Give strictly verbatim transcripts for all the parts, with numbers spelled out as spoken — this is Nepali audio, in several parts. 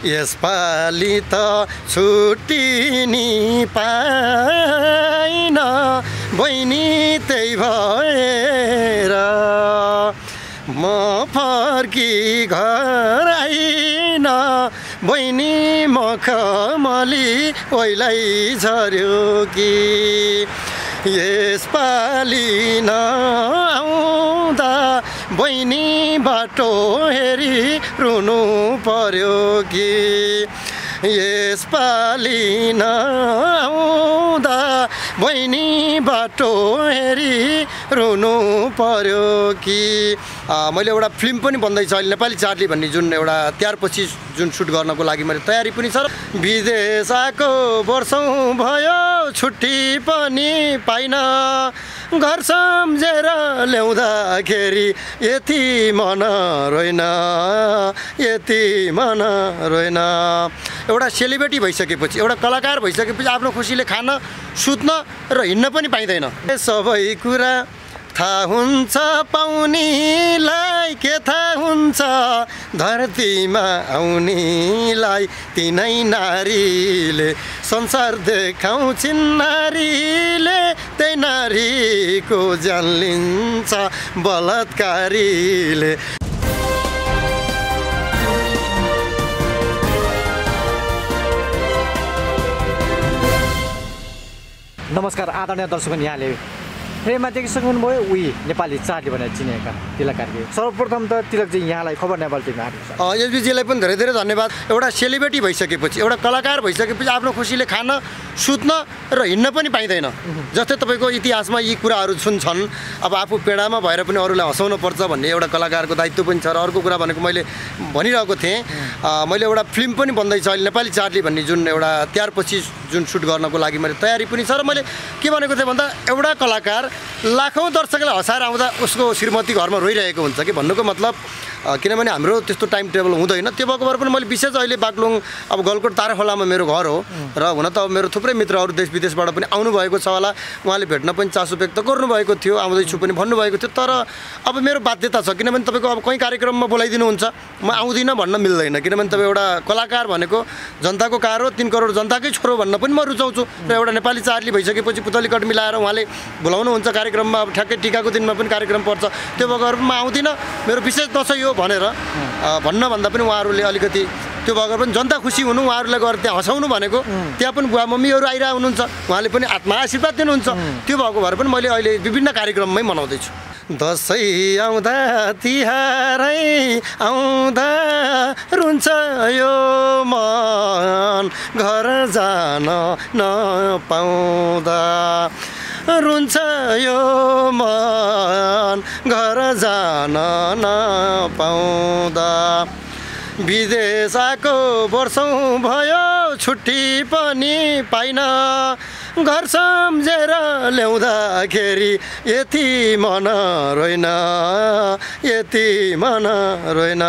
यसपालि त छुट्टी नि पाइन बहिनी त्यही भएर म फर्की घर आइन बहिनी मखमली ओइलाई झर्यो कि यसपालि नआउँदा बहिनी बाटो हेरी रुनु पर्यो कि यसपालि नआउँदा बहिनी बाटो हेरी रुनु पर्यो कि मैले एउटा फिल्म पनि बन्दैछ अहिले नेपाली चार्ली भन्ने जुन एउटा तिहारपछि जुन सुट गर्नको लागि मैले तयारी पनि छ। विदेश आएको वर्षौँ भयो छुट्टी पनि पाइन घर सम्झेर ल्याउँदाखेरि यति मन रोइन यति मन रोइन। एउटा सेलिब्रेटी भइसकेपछि एउटा कलाकार भइसकेपछि आफ्नो खुसीले खान सुत्न र हिँड्न पनि पाइँदैन। सबै कुरा थाहा हुन्छ पाउनीलाई के थाहा हुन्छ धरतीमा आउनीलाई तिनै नारीले संसार देखाउँछिन् नारीले त्यही नारीको ज्यान लिन्छ बलात्कारीले। नमस्कार आदरणीय दर्शक, यहाँले फ्रेममा देखिसक्नु भयो उही नेपाली चार्ली भनेर चिनेका तिलक कार्की। सर्वप्रथम त तिलकजी यहाँलाई खबर नेपाल टिममा हार्दिक स्वागत। एसबीजीलाई पनि धेरै धेरै धन्यवाद। एउटा सेलिब्रेटी भइसकेपछि एउटा कलाकार भइसकेपछि आफ्नो खुसीले खान सुत्न र हिँड्न पनि पाइँदैन। जस्तै तपाईँको इतिहासमा यी कुराहरू छन्। अब आफू पेडामा भएर पनि अरूलाई हँसाउनु पर्छ भन्ने एउटा कलाकारको दायित्व पनि छ। र अर्को कुरा भनेको मैले भनिरहेको थिएँ, मैले एउटा फिल्म पनि बन्दैछ अहिले नेपाली चार्ली भन्ने जुन एउटा तिहारपछि जुन सुट गर्नको लागि मैले तयारी पनि छ। र मैले के भनेको थिएँ भन्दा एउटा कलाकार लाखौँ दर्शकलाई हँसाएर आउँदा उसको श्रीमती घरमा रोइरहेको हुन्छ कि भन्नुको मतलब, किनभने हाम्रो त्यस्तो टाइम टेबल हुँदैन। त्यो भएको भएर पनि मैले विशेष अहिले बागलुङ अब गलकोट ताराखोलामा मेरो घर हो र हुन त अब मेरो थुप्रै मित्रहरू देश विदेशबाट पनि आउनुभएको छ होला। उहाँले भेट्न पनि चासो व्यक्त गर्नुभएको थियो, आउँदैछु पनि भन्नुभएको थियो। तर अब मेरो बाध्यता छ, किनभने तपाईँको अब कहीँ कार्यक्रममा बोलाइदिनुहुन्छ म आउँदिनँ भन्न मिल्दैन। किनभने तपाईँ एउटा कलाकार भनेको जनताको कार हो, तिन करोड जनताकै छोरो भन्न पनि म रुचाउँछु। र एउटा नेपाली चार्ली भइसकेपछि पुतली कट मिलाएर उहाँले बोलाउनुहुन्छ कार्यक्रममा। अब ठ्याक्कै टिकाको दिनमा पनि कार्यक्रम पर्छ, त्यो भएको भएर म आउँदिनँ, मेरो विशेष दसैँ हो भनेर भन्न भन्दा पनि उहाँहरूले अलिकति त्यो भएर पनि जनता खुसी हुनु, उहाँहरूलाई गएर त्यहाँ हँसाउनु भनेको त्यहाँ पनि बुवा मम्मीहरू आइरहेको हुनुहुन्छ, उहाँले पनि आत्मा आशीर्वाद दिनुहुन्छ। त्यो भएको भएर पनि मैले अहिले विभिन्न कार्यक्रममै मनाउँदैछु। दसैँ आउँदा तिहारै आउँदा रुन्छ यो मन घर जान नपाउँदा रुन्छ यो मन घर जान नपाउँदा। विदेश आएको वर्षौँ भयो छुट्टी पनि पाइन घर सम्झेर ल्याउँदाखेरि यति मन रोइन यति मन रोइन।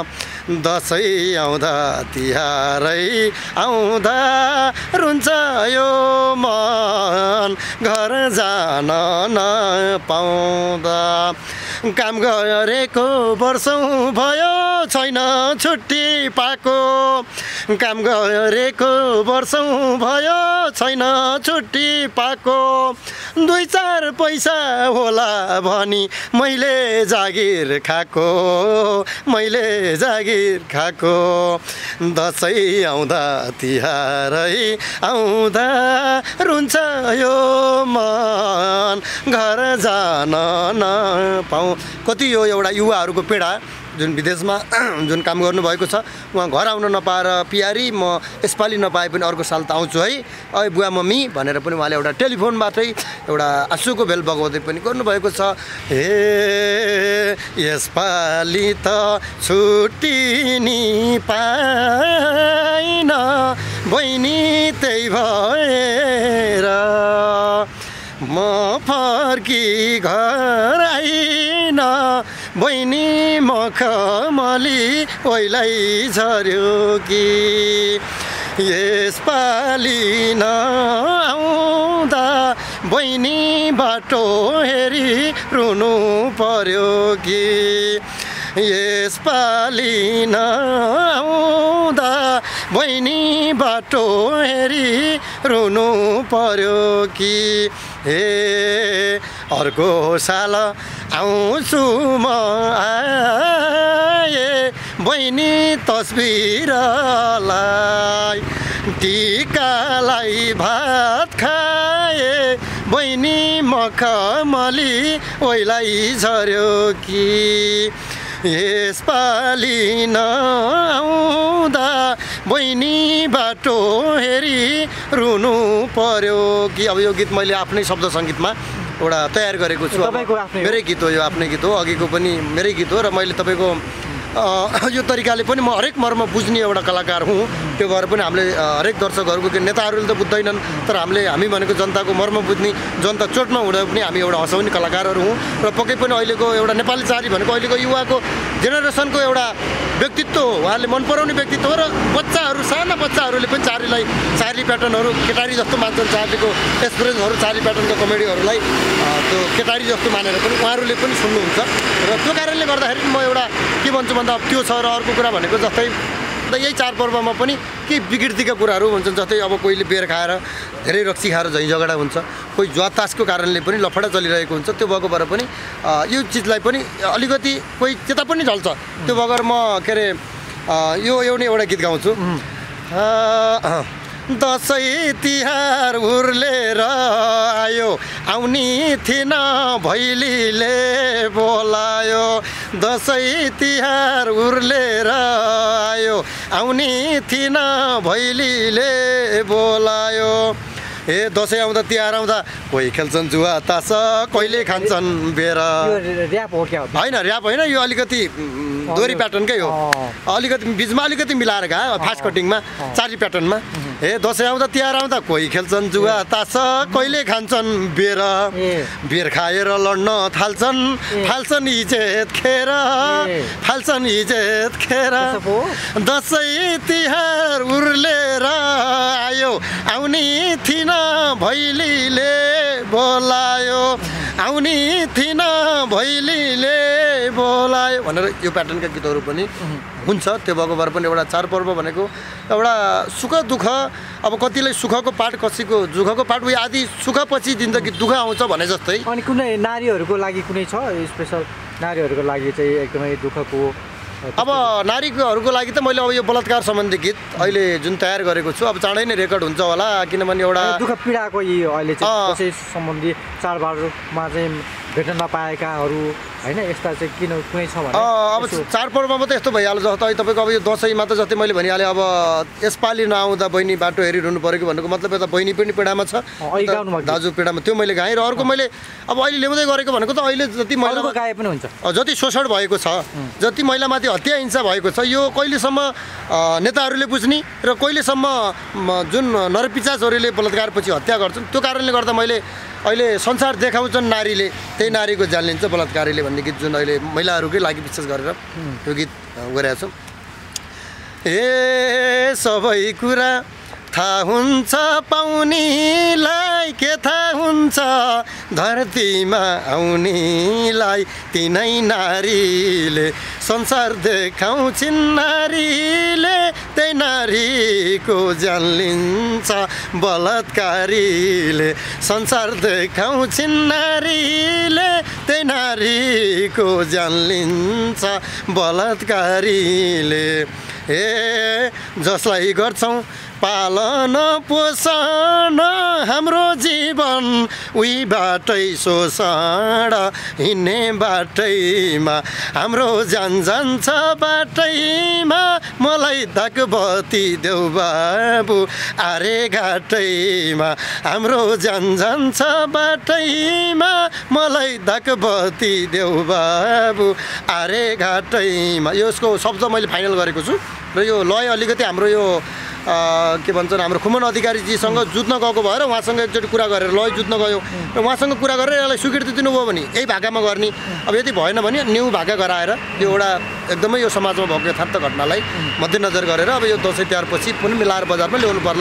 दसैँ आउँदा तिहारै आउँदा रुन्छ यो मन घर जान नपाउँदा। काम गरेको वर्षौँ भयो छैन छुट्टी पाएको, काम गरेको वर्षौँ भयो छैन छुट्टी पाएको। दुई चार पैसा होला भनी मैले जागिर खाएको, मैले जागिर खाएको। दसैँ आउँदा तिहारै आउँदा रुन्छ यो मन घर जान नपाउँ। कति यो एउटा युवाहरूको पीडा जुन विदेशमा जुन काम गर्नुभएको छ, उहाँ घर आउन नपाएर पियारी म यसपालि नपाए पनि अर्को साल त आउँछु है अँ बुवा मम्मी भनेर पनि उहाँले एउटा टेलिफोनबाटै एउटा आँसुको बेल बगाउँदै पनि गर्नुभएको छ। हे यसपालि त छुट्टी नि पाइन बहिनी त्यही भएर म फर्की घर आइन बहिनी मखमली ओइलाई झर्यो कि यसपालि नआउँदा बहिनी बाटो हेरी रुनु पर्यो कि यसपालि नआउँदा बहिनी बाटो हेरी रुनु पर्यो कि हे अर्को साल आउँछु म आए बहिनी तस्बिरलाई टिकालाई भात खाए बहिनी मखमली ओइलाई झर्यो कि यसपालि नआउँदा बहिनी बाटो हेरी रुनु पर्यो कि। अब यो गीत मैले आफ्नै शब्द सङ्गीतमा एउटा तयार गरेको छु। मेरै गीत हो यो, आफ्नै गीत हो, अघिको पनि मेरै गीत हो र मैले तपाईँको यो तरिकाले पनि म हरेक मर्म बुझ्ने एउटा कलाकार हुँ। त्यो भएर पनि हामीले हरेक दर्शकहरूको के नेताहरूले त बुझ्दैनन्, तर हामीले हामी भनेको जनताको मर्म बुझ्ने, जनता चोटमा हुँदा पनि हामी एउटा हँसाउने कलाकारहरू हौँ। र पक्कै पनि अहिलेको एउटा नेपाली चारी भनेको अहिलेको युवाको जेनेरेसनको एउटा व्यक्तित्व हो, उहाँहरूले मन पराउने व्यक्तित्व हो। र बच्चाहरू, साना बच्चाहरूले पनि चार्लीलाई, चार्ली प्याटर्नहरू केटारी जस्तो मान्छन्, चार्लीको एक्सपिरियन्सहरू, चार्ली प्याटर्नको कमेडीहरूलाई त्यो केटारी जस्तो मानेर पनि उहाँहरूले पनि सुन्नुहुन्छ। र त्यो कारणले गर्दाखेरि म एउटा के भन्छु भन्दा त्यो छ। र अर्को कुरा भनेको जस्तै यही चाडपर्वमा पनि केही विकृतिका कुराहरू हुन्छन्, जस्तै अब कोहीले बेर खाएर धेरै रक्सी खाएर झैँ झगडा हुन्छ, कोही जुवा तासको कारणले पनि लफडा चलिरहेको हुन्छ। त्यो भएको भएर पनि यो चिजलाई पनि अलिकति कोही त्यता पनि ढल्छ। त्यो भएर म के अरे यो एउटै एउटा गीत गाउँछु। दसैँ तिहार उर्लेर आयो आउनी थिएन भैलीले बोलायो, दसैँ तिहार उर्लेर आयो आउनी थिएन भैलीले बोलायो। ए दसैँ आउँदा तिहार आउँदा कोही खेल्छन् जुवा तास, कहिले खान्छन् बेर। होइन ऱ्याप होइन, यो अलिकति दोहोरी प्याटर्नकै हो, अलिकति बिचमा अलिकति मिलाएर गा फास्ट कटिङमा चार्ली प्याटर्नमा। ए दसैँ आउँदा तिहार आउँदा कोही खेल्छन् जुवा तास, कहिले खान्छन् बेर, बेर खाएर लड्न थाल्छन्, फाल्छन् इज्जत खेर, फाल्छन् इज्जत खेर। दसैँ तिहार उर्लेर आयो आउनी थिएन भैलीले बोलायो, आउनी थिएन भैलीले बोलायो भनेर यो प्याटर्नका गीतहरू पनि हुन्छ। त्यो भएको भएर पनि एउटा चाडपर्व भनेको एउटा सुख दुःख, अब कतिलाई सुखको पाठ, कसैको दुःखको पाठ, उयो आदि सुखपछि जिन्दगी दुःख आउँछ भने जस्तै। अनि कुनै नारीहरूको लागि कुनै छ स्पेसल, नारीहरूको लागि चाहिँ एकदमै दुःखको? अब नारीहरूको लागि त मैले अब यो बलात्कार सम्बन्धी गीत अहिले जुन तयार गरेको छु, अब चाँडै नै रेकर्ड हुन्छ होला, किनभने एउटा दुःख पीडाको यी अहिले चाहिँ कसै सम्बन्धी चाडबाडमा चाहिँ भेट्न नपाएकाहरू होइन, यस्ता चाहिँ किन कुनै छ भने? अब चाडपर्वमा त यस्तो भइहाल्छ, जस्तो अहिले तपाईँको अब यो दसैँमा त जस्तै मैले भनिहालेँ, अब यसपालि नआउँदा बहिनी बाटो हेरी रुनु पऱ्यो कि भन्नुको मतलब यता बहिनी पनि पीडामा छ, दाजु पीडामा, त्यो मैले गाएँ। र अर्को मैले अब अहिले ल्याउँदै गरेको भनेको त अहिले जति महिला गाए पनि हुन्छ, जति शोषण भएको छ, जति महिलामाथि हत्या हिंसा भएको छ, यो कहिलेसम्म नेताहरूले बुझ्ने र कहिलेसम्म जुन नरपिचाचहरूले बलात्कारपछि हत्या गर्छन्, त्यो कारणले गर्दा मैले अहिले संसार देखाउँछन् नारीले त्यही नारीको ज्यान लिन्छ बलात्कारीले भन्ने गीत जुन अहिले महिलाहरूकै लागि विशेष गरेर त्यो गीत गरेका छौँ। ए सबै कुरा थाहा हुन्छ पाउनीलाई, के थाहा हुन्छ धरतीमा आउनीलाई, तिनै नारीले संसार देखाउँछिन्, नारीले त्यही नारीको ज्यान लिन्छ बलात्कारीले, संसार देखाउँछिन्, नारीले त्यही नारीको ज्यान लिन्छ बलात्कारीले। ए जसलाई गर्छौँ पालन पोषण हाम्रो जीवन उही बाटै शोषण, हिँड्ने बाटैमा हाम्रो ज्यान जान्छ बाटैमा, मलाई दागबत्ती देऊ बाबु आरे घाटैमा, हाम्रो ज्यान जान्छ बाटैमा, मलाई दागबत्ती देऊ बाबु आरे घाटैमा। यसको शब्द मैले फाइनल गरेको छु र यो लय अलिकति हाम्रो यो के भन्छन् हाम्रो खुमन अधिकारीजीसँग जुत्न गएको भएर उहाँसँग एकचोटि कुरा गरेर लय जुत्न गयो र उहाँसँग कुरा गरेर यसलाई स्वीकृति दिनुभयो भने यही भाकामा गर्ने, अब यदि भएन भने न्यू भाका गराएर यो एउटा एकदमै यो समाजमा भएको यथार्थ घटनालाई मध्यनजर गरेर अब यो दसैँ तिहारपछि पनि मिलाएर बजारमा ल्याउनु पर्ला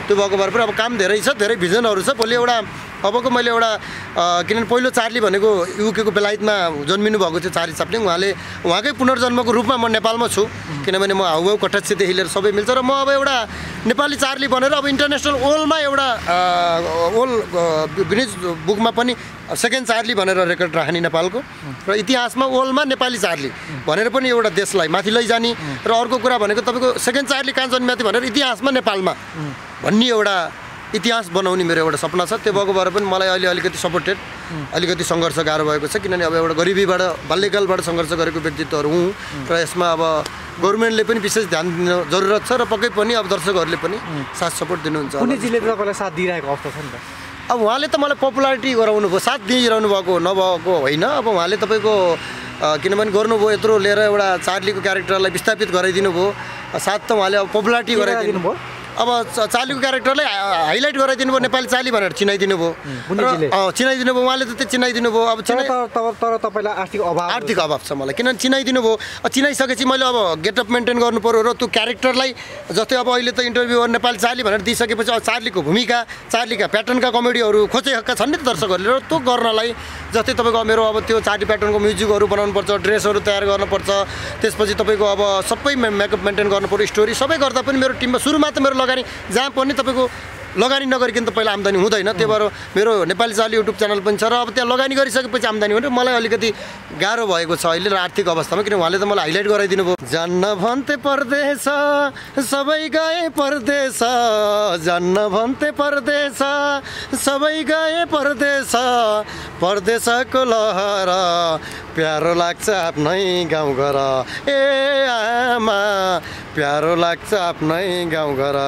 त्यो भएको भएर पनि अब काम धेरै छ, धेरै भिजनहरू छ। भोलि एउटा अबको मैले एउटा किनभने पहिलो चार्ली भनेको युकेको बेलायतमा जन्मिनु भएको थियो चार्ली च्याप्लिन। उहाँले उहाँकै पुनर्जन्मको रूपमा म नेपालमा छु, किनभने म हाउभाउ कटाक्षदेखि लिएर सबै मिल्छ। र म अब एउटा नेपाली चार्ली भनेर अब इन्टरनेसनल वर्ल्डमा एउटा वर्ल्ड गिनिज बुकमा पनि सेकेन्ड चार्ली भनेर रेकर्ड राख्ने नेपालको, र इतिहासमा वर्ल्डमा नेपाली चार्ली भनेर पनि एउटा देशलाई माथि लैजाने। र अर्को कुरा भनेको तपाईँको सेकेन्ड चार्ली कहाँ जन्मिएको थियो भनेर इतिहासमा नेपालमा भन्ने एउटा इतिहास बनाउने मेरो एउटा सपना छ। त्यो भएको भएर पनि मलाई अहिले अलिकति सपोर्टेड, अलिकति सङ्घर्ष गाह्रो भएको छ, किनभने अब एउटा गरिबीबाट बाल्यकालबाट सङ्घर्ष गरेको व्यक्तित्वहरू हुँ। र यसमा अब गभर्मेन्टले पनि विशेष ध्यान दिनु जरुरत छ, र पक्कै पनि अब दर्शकहरूले पनि साथ सपोर्ट दिनुहुन्छ। पुनिजीले तपाईँलाई साथ दिइरहेको अवस्था छ नि त। अब उहाँले त मलाई पपुलारिटी गराउनु भयो, साथ दिइरहनु भएको नभएको होइन। अब उहाँले तपाईँको किनभने गर्नुभयो यत्रो लिएर एउटा चार्लीको क्यारेक्टरलाई विस्थापित गराइदिनु भयो, साथ त उहाँले अब पपुलारिटी गराइदिनु भयो। अब चार्लीको क्यारेक्टरलाई हाइलाइट गराइदिनु भयो, नेपाली चार्ली भनेर चिनाइदिनु भयो, चिनाइदिनु भयो उहाँले त त्यो चिनाइदिनु भयो। अब चिनाइ तर तपाईँलाई आर्थिक अभाव आर्थिक अभाव छ मलाई, किनभने चिनाइदिनु भयो। चिनाइसकेपछि मैले अब गेटअप मेन्टेन गर्नु पऱ्यो, र त्यो क्यारेक्टरलाई जस्तै अब अहिले त इन्टरभ्यू नेपाली चार्ली भनेर दिइसकेपछि अब चार्लीको भूमिका, चार्लीका प्याटर्नका कमेडीहरू खोजेका छन् नि त दर्शकहरूले, र त्यो गर्नलाई जस्तै तपाईँको मेरो अब त्यो चार्ली प्याटर्नको म्युजिकहरू बनाउनुपर्छ, ड्रेसहरू तयार गर्नुपर्छ, त्यसपछि तपाईँको अब सबै मेकअप मेन्टेन गर्नु पऱ्यो, स्टोरी सबै गर्दा पनि मेरो टिममा सुरुमा त मेरो लगानी जहाँ पनि तपाईँको लगानी नगरिकन त पहिला आम्दानी हुँदैन। त्यही भएर मेरो नेपाली चार्ली युट्युब च्यानल पनि छ, र अब त्यहाँ लगानी गरिसकेपछि आम्दानी हुने मलाई अलिकति गाह्रो भएको छ अहिले र आर्थिक अवस्थामा, किन उहाँले त मलाई हाइलाइट गराइदिनु भयो। जान्न भन्थे परदेश सबै गए परदेश, जान्न भन्थे परदेश सबै गए परदेश, परदेशको लहर प्यारो लाग्छ आफ्नै गाउँघर, ए आमा प्यारो लाग्छ आफ्नै गाउँघर।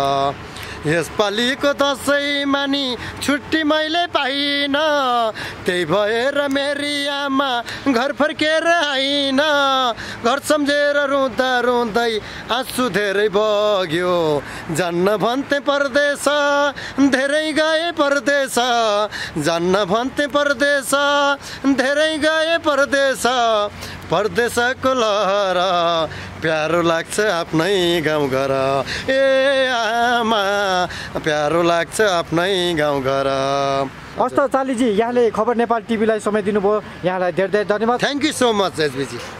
यसपालिको दसैँमा नि छुट्टी मैले पाइनँ, त्यही भएर मेरी आमा घर फर्केर आइन, घर सम्झेर रुँदा रुँदै आँसु धेरै बग्यो। जान्न भन्थे परदेश धेरै गए परदेश, जान्न भन्थे परदेश धेरै गए परदेश, परदेशको लहर प्यारो लाग्छ आफ्नै गाउँघर, ए आमा प्यारो लाग्छ आफ्नै गाउँघर। हस् त चार्लीजी, यहाँले खबर नेपाल टिभीलाई समय दिनुभयो, यहाँलाई धेरै धेरै धन्यवाद। Thank you so much SBG.